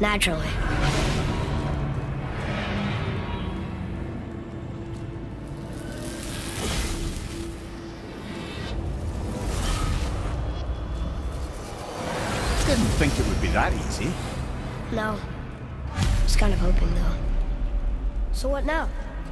Naturally. Didn't think it would be that easy. No. Was kind of hoping, though. So what now?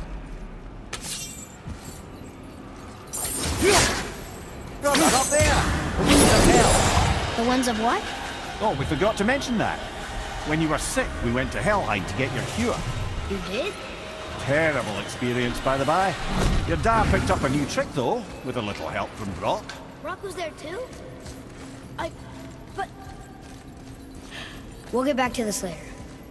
Brother, up there! The winds of hell! The ones of what? Oh, we forgot to mention that. When you were sick, we went to Helheim to get your cure. You did? Terrible experience, by the by. Your dad picked up a new trick, though, with a little help from Brock. Brock was there too? But... We'll get back to this later.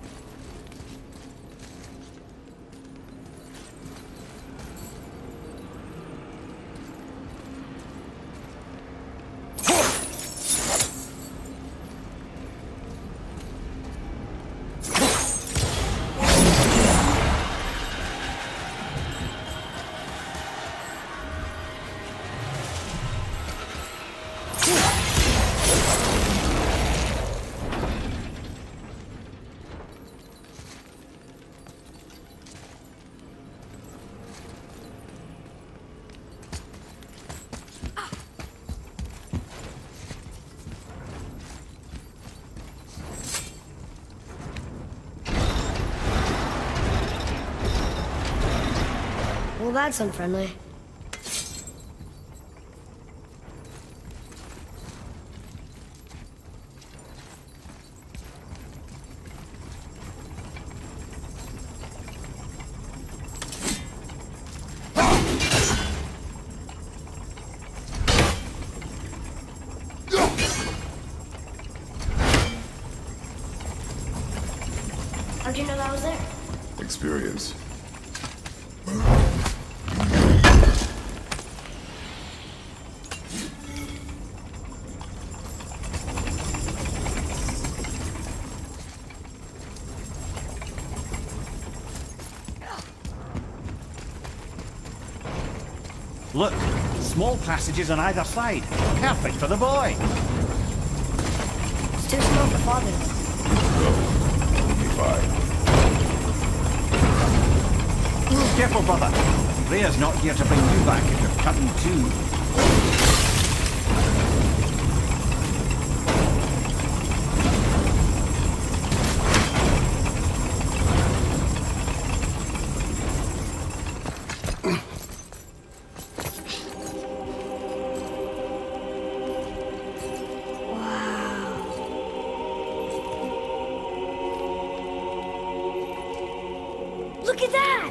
Well, that's unfriendly. How'd you know that was there? Experience. Look, small passages on either side. Perfect for the boy. It's too small for father. No. Be fine. Careful, brother. Rhea's not here to bring you back if you're cutting too. Look at that!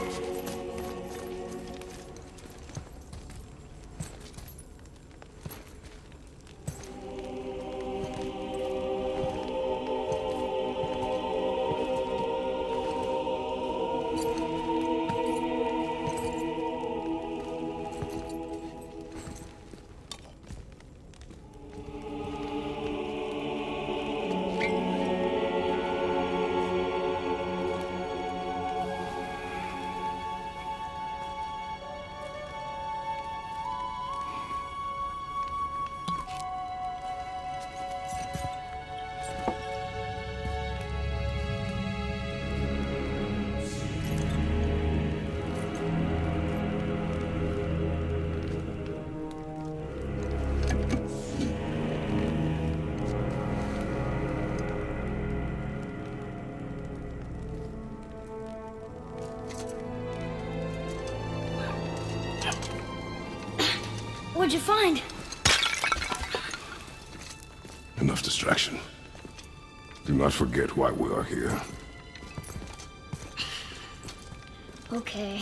What'd you find? Enough distraction. Do not forget why we are here. Okay.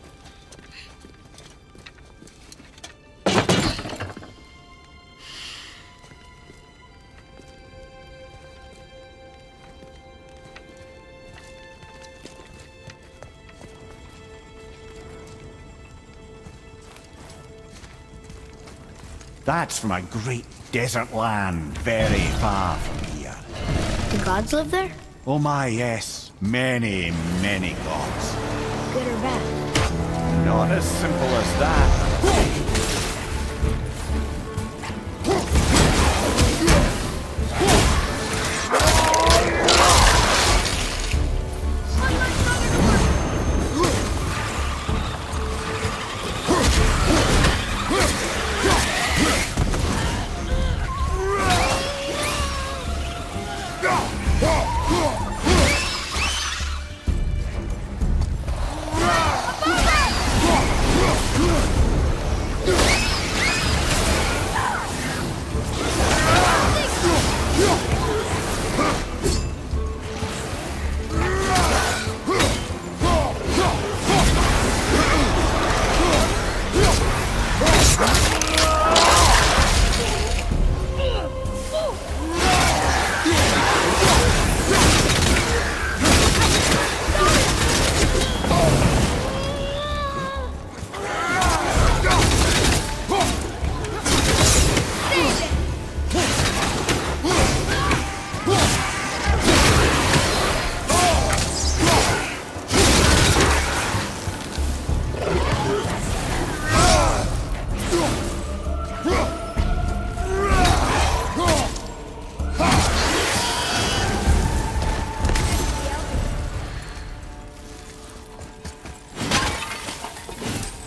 That's from a great desert land, very far from here. Do gods live there? Oh my, yes. Many, many gods. Good or bad? Not as simple as that.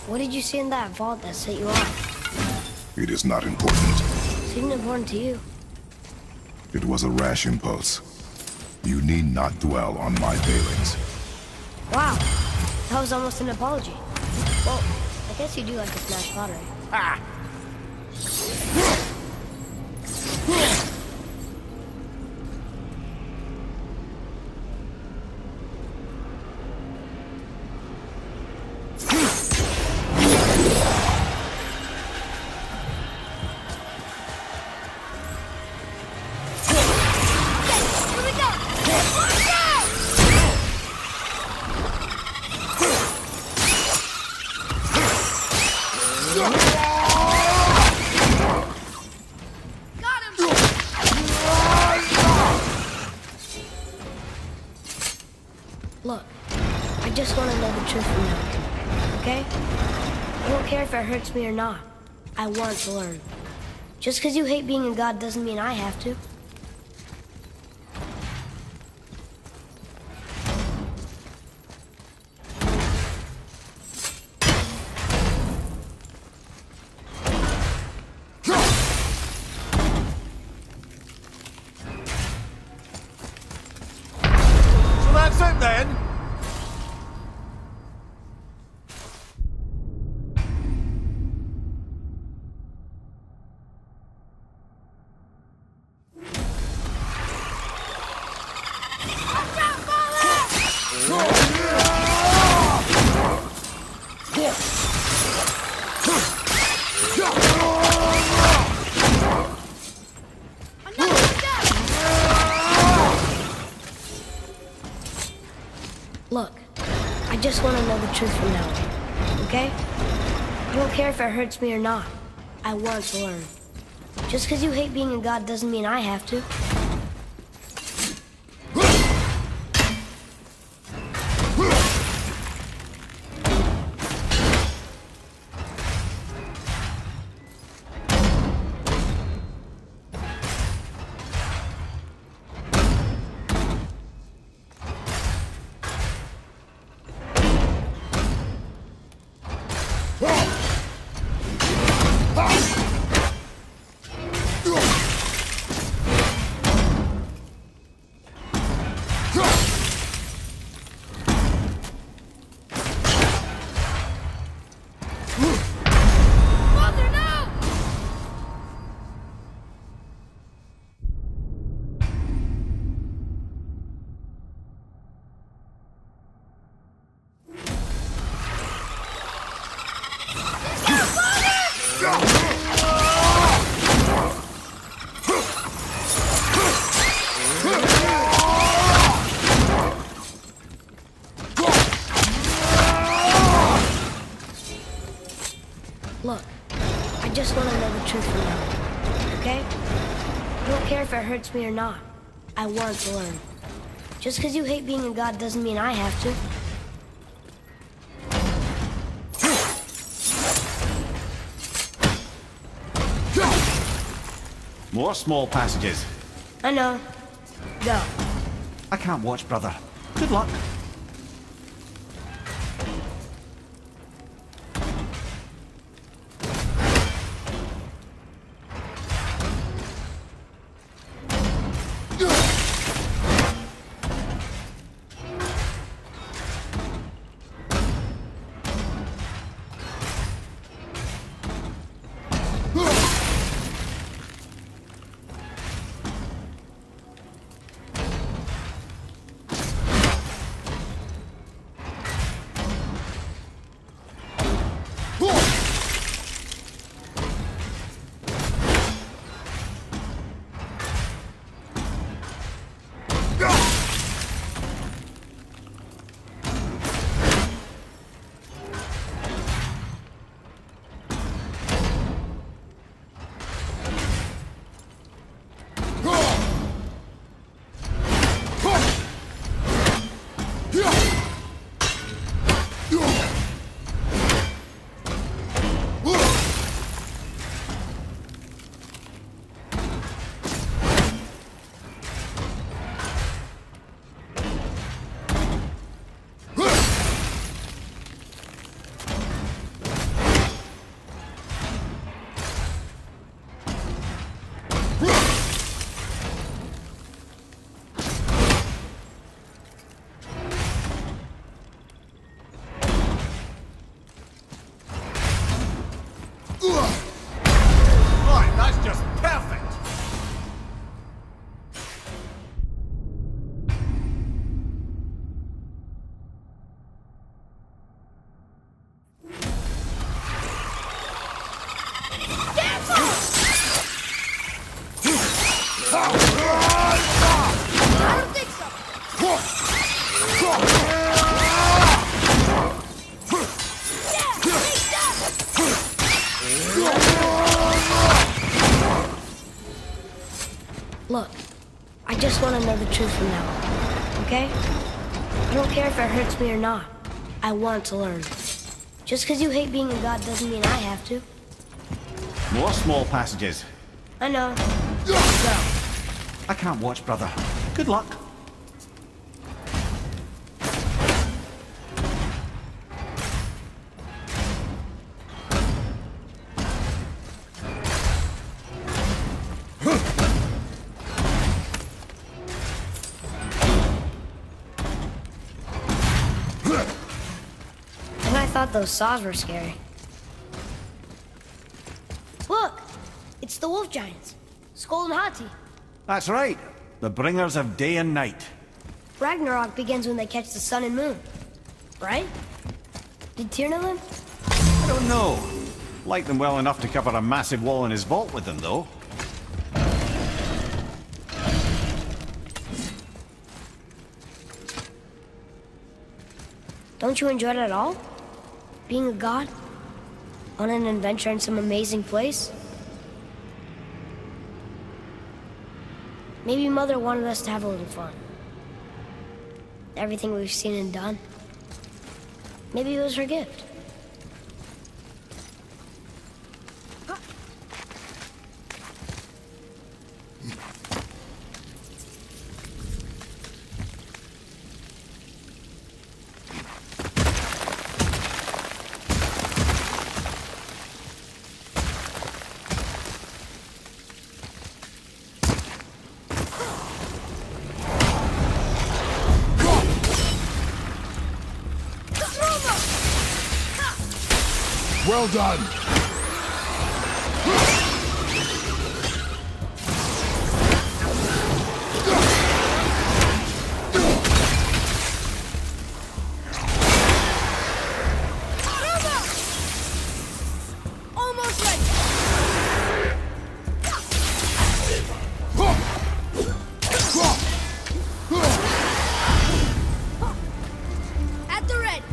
What did you see in that vault that set you off? It is not important. Seemed important to you. It was a rash impulse. You need not dwell on my failings. Wow, that was almost an apology. Well, I guess you do like to smash pottery. Ah! Look, I just want to know the truth from now, okay? I don't care if it hurts me or not. I want to learn. Just because you hate being a god doesn't mean I have to. So that's it then? Look, I just want to know the truth from now on, okay? I don't care if it hurts me or not. I want to learn. Just because you hate being a god doesn't mean I have to. Look, I just want to know the truth from now on, okay? I don't care if it hurts me or not. I want to learn. Just because you hate being a god doesn't mean I have to. More small passages. I know. Go. I can't watch, brother. Good luck. That's just perfect! I don't think so! Look, I just want to know the truth from now, okay? I don't care if it hurts me or not. I want to learn. Just because you hate being a god doesn't mean I have to. More small passages. I know. I can't watch, brother. Good luck. And I thought those saws were scary. Look! It's the wolf giants. Skull and Hati. That's right. The bringers of day and night. Ragnarok begins when they catch the sun and moon. Right? Did Tyr know them? I don't know. Like them well enough to cover a massive wall in his vault with them, though. Don't you enjoy it at all? Being a god? On an adventure in some amazing place? Maybe Mother wanted us to have a little fun. Everything we've seen and done. Maybe it was her gift. Well done! Almost ready! At the red!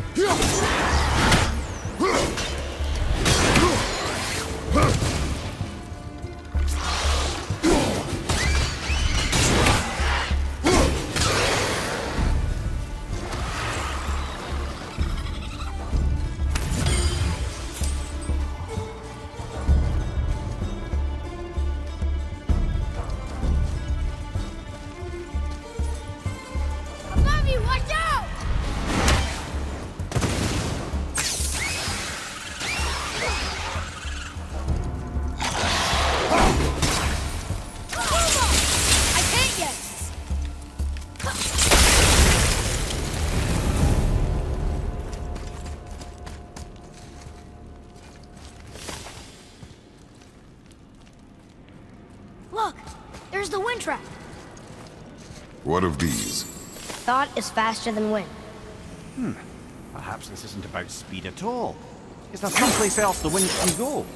Above you, watch out! I can't yet! Look! There's the wind trap! What of these? Thought is faster than wind. Perhaps this isn't about speed at all. Is there someplace else the wind can go?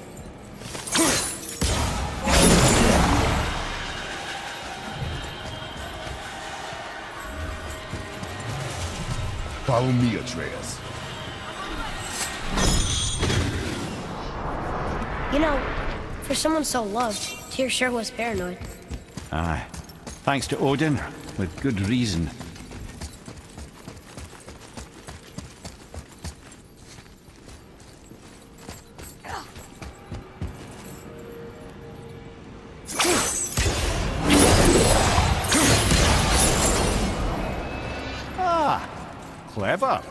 Follow me, Atreus. You know, for someone so loved, Tyr sure was paranoid. Aye. Thanks to Odin, with good reason. Ah, clever.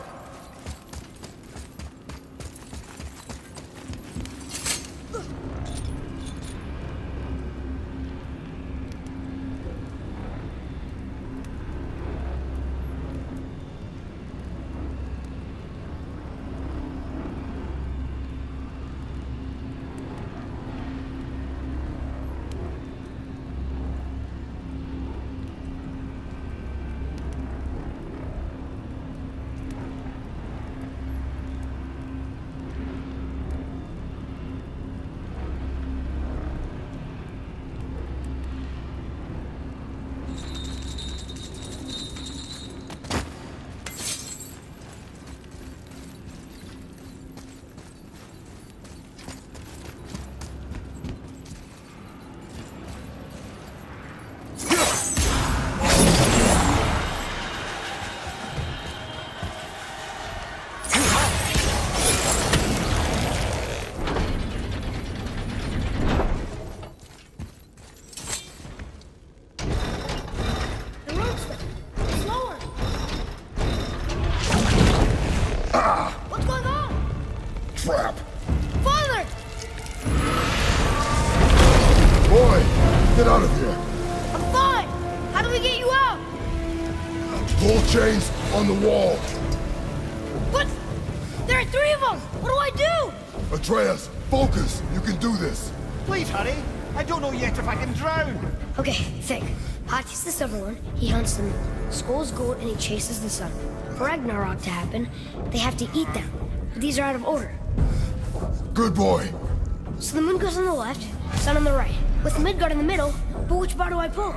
Boy, get out of here. I'm fine! How do we get you out? Pull chains on the wall. But there are 3 of them! What do I do? Atreus, focus. You can do this. Please hurry. I don't know yet if I can drown. Okay, think. Hati's the silver one, he hunts them. Skull's gold and he chases the sun. For Ragnarok to happen, they have to eat them. But these are out of order. Good boy. So the moon goes on the left, sun on the right. With Midgard in the middle, but which bar do I pull?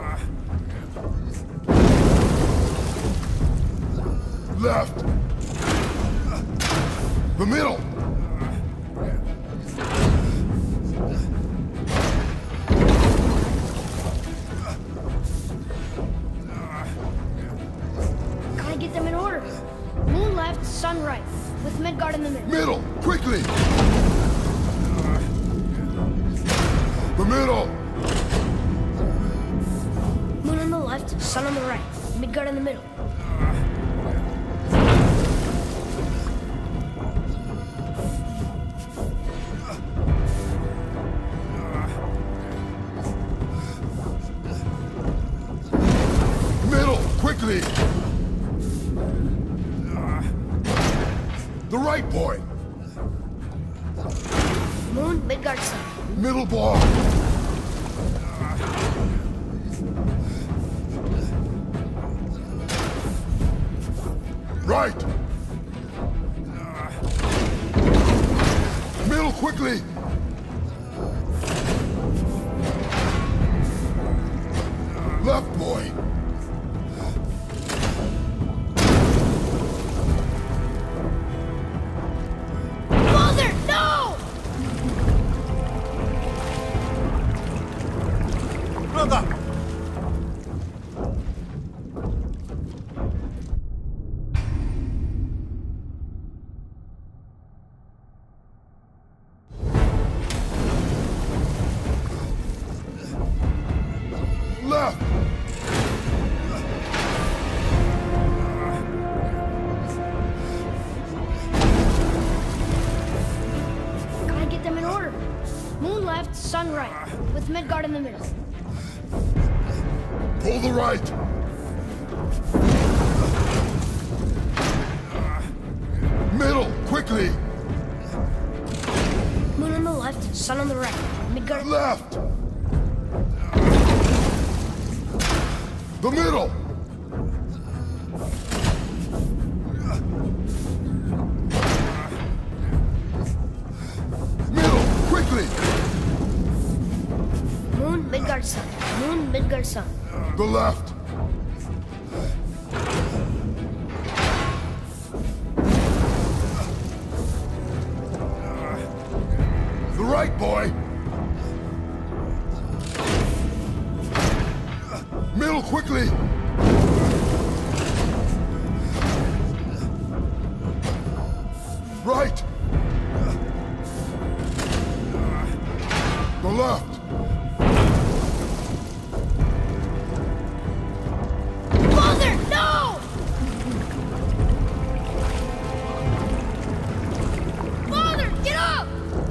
Left. The middle. Gotta get them in order. Moon left, sun right. With Midgard in the middle. Middle, quickly. The middle. Moon on the left, sun on the right. Midgard in the middle. Middle, quickly. The right boy. Moon, Midgard, sun. Middle bar. Right. Middle, quickly. Left boy. Father, no! Brother! Left. Gotta get them in order. Moon left, sun right. With Midgard in the middle. Pull the right. Middle, quickly. Moon on the left, sun on the right. Midgard. Left. The middle. Middle, quickly. Moon, Midgard, sun. Moon, Midgard, sun. The left. The right, boy. Middle, quickly. Right. The left. Father, no! Father, get up!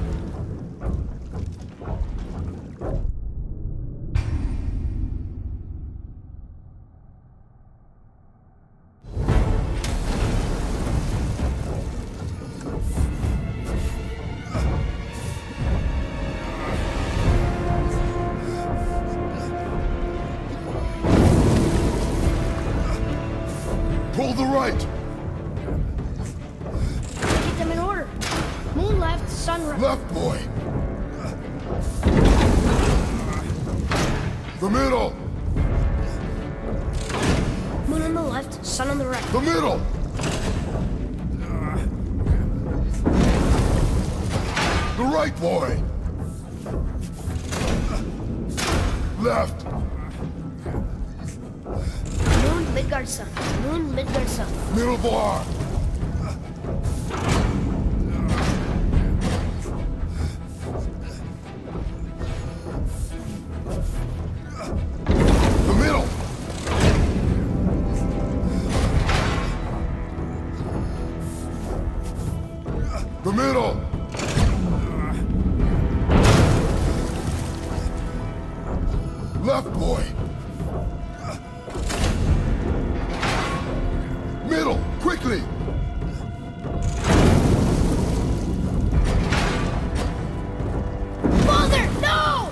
Pull the right. Get them in order. Moon left, sun right. Left, boy. The middle. Moon on the left, sun on the right. The middle. The right, boy. Left. Moon, Midgard, sun. Moon, Midgard, sun. Middle bar. The middle. The middle. Left, boy. Middle, quickly. Father, no!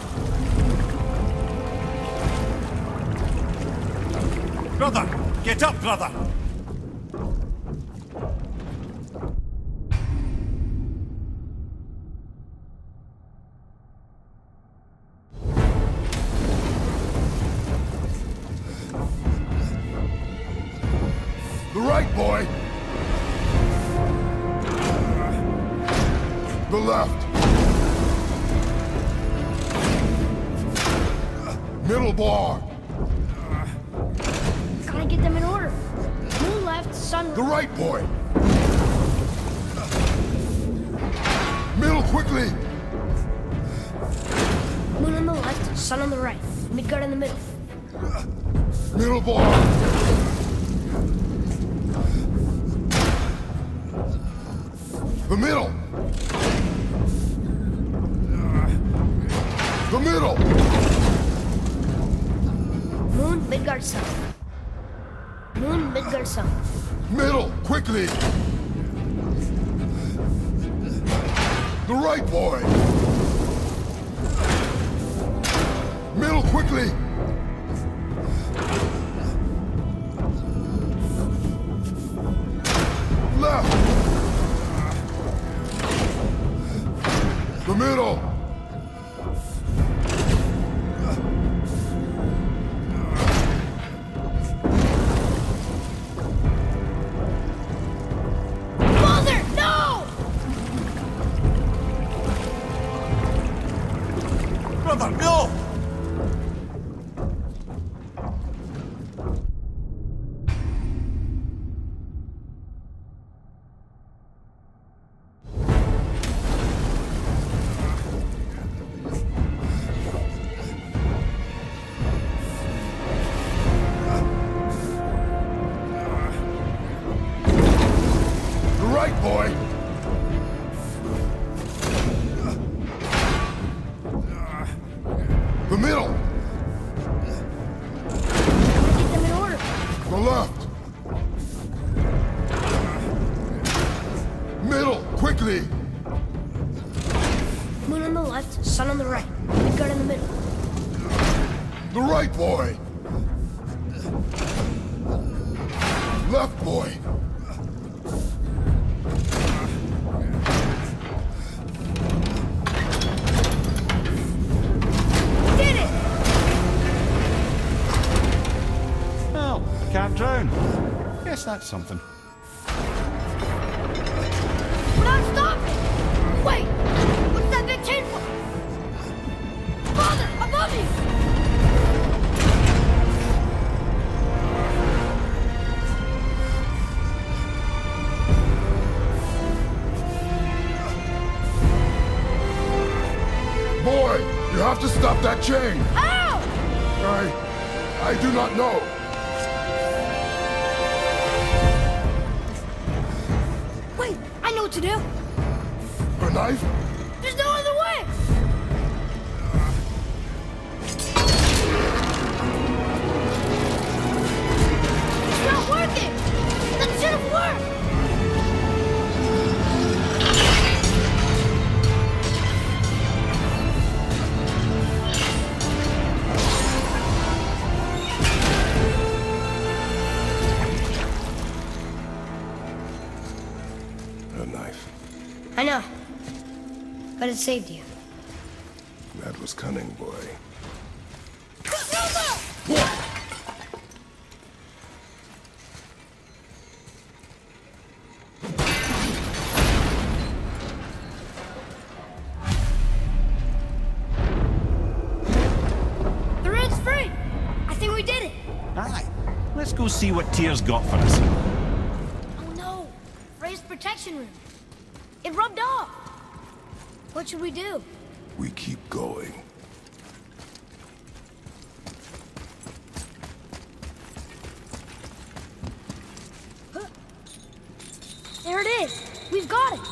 Brother! Get up, brother! The right, boy. The left. Middle bar. Gotta get them in order. Moon left, sun... The right, boy. Middle, quickly. Moon on the left, sun on the right. Midgard in the middle. Middle bar. The middle. The middle. Moon, Midgard, sun. Moon, Midgard, sun. Middle, quickly. The right, boy. Middle, quickly. Left. The middle. Father, no! Brother, no! Right, boy. The middle. Get them in order. The left. Middle, quickly. Moon on the left, sun on the right. Midgard in the middle. The right, boy. Left, boy. Did it! Well, can't drown. Guess that's something. We're not stopping! Wait! What's that big chain for? Father, above you! Boy, you have to stop that chain. How? I do not know. Wait, I know what to do. A knife? There's no other way! It's not working! That should have worked! A knife. I know. But it saved you. That was cunning, boy. The red's free! I think we did it! Aye. Let's go see what Tyr's got for us. Oh no! Ray's protection room. It rubbed off. What should we do? We keep going. There it is! We've got it!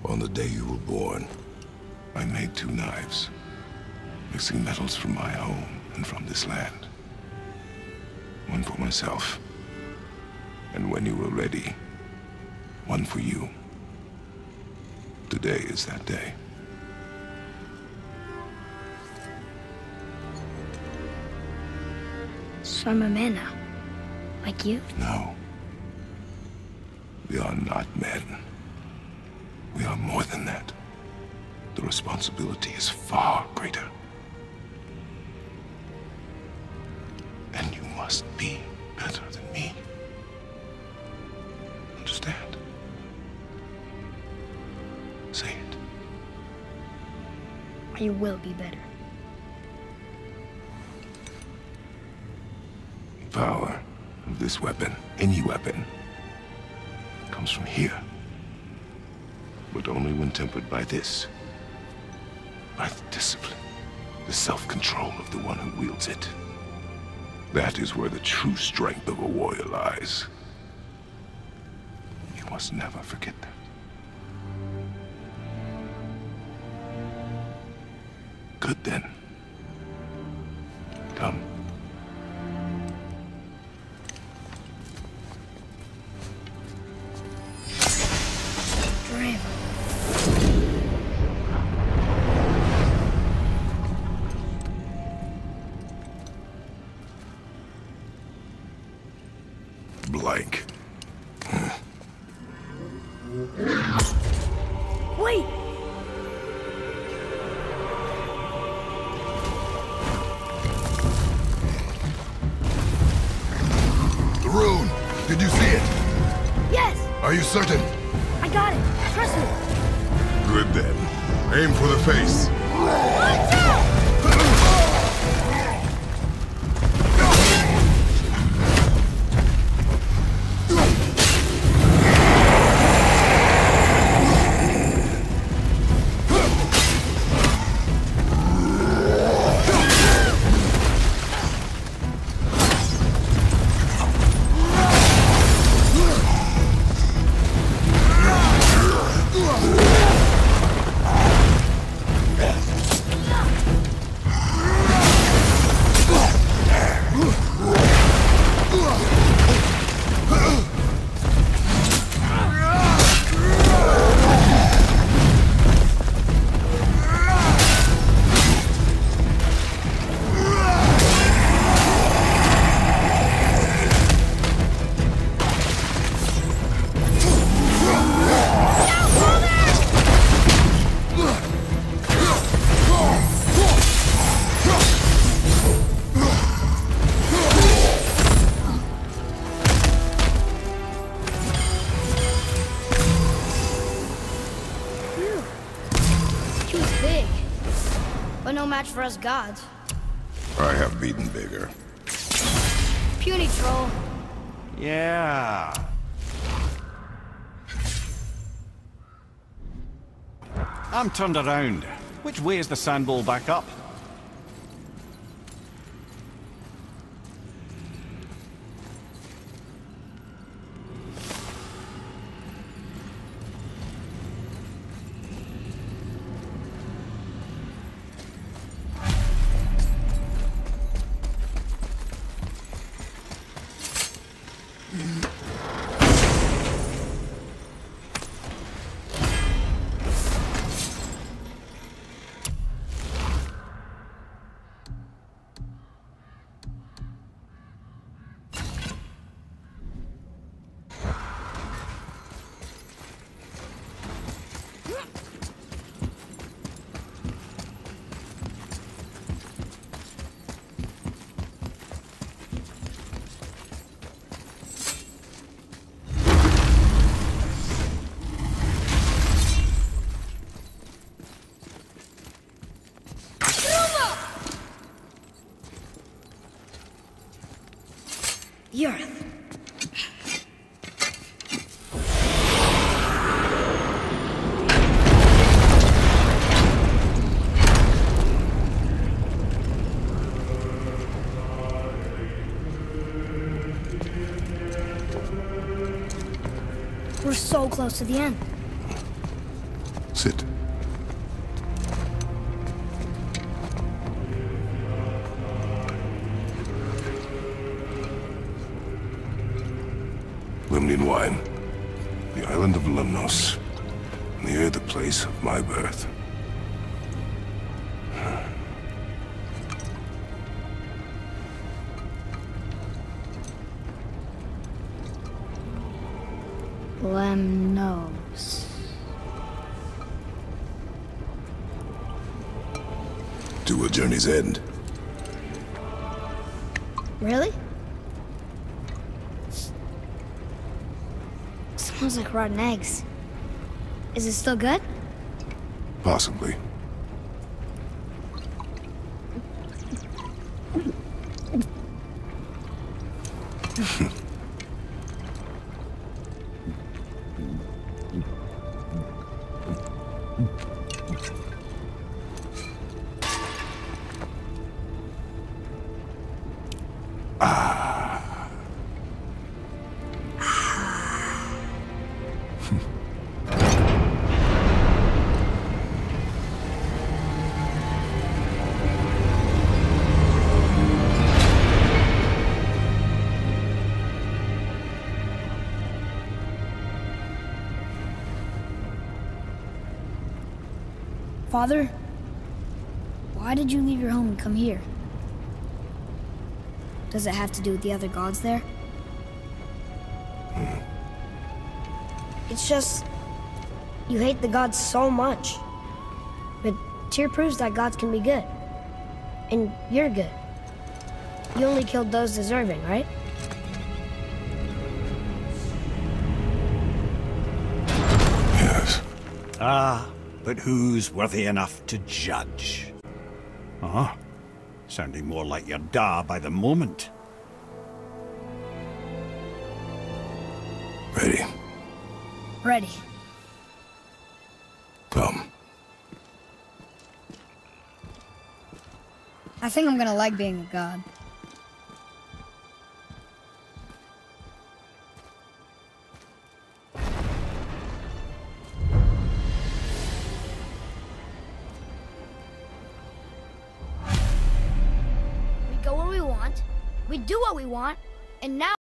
On the day you were born, I made 2 knives, mixing metals from my home and from this land. One for myself, and when you were ready, one for you. Today is that day. So I'm a man now, like you? No. We are not men. We are more than that. The responsibility is far greater. And you must be better than me. Understand? Say it. You will be better. The power of this weapon, any weapon, comes from here. But only when tempered by this. By the discipline, the self-control of the one who wields it. That is where the true strength of a warrior lies. You must never forget that. Good then. Come. Dream. Blank. Wait! The rune! Did you see it? Yes! Are you certain? I got it! Trust me! Good then. Aim for the face. Watch out! But no match for us gods. I have beaten bigger. Puny troll. Yeah. I'm turned around. Which way is the sandball back up? The earth. We're so close to the end. Sit. Lemnian wine. The island of Lemnos. Near the place of my birth. Lemnos. To a journey's end. Really? Smells like rotten eggs. Is it still good? Possibly. Father, why did you leave your home and come here? Does it have to do with the other gods there? It's just, you hate the gods so much. But Tyr proves that gods can be good. And you're good. You only killed those deserving, right? Yes. Ah, but who's worthy enough to judge? Uh-huh. Sounding more like your da by the moment. Ready. Ready. Come. I think I'm gonna like being a god. We go where we want, we do what we want, and now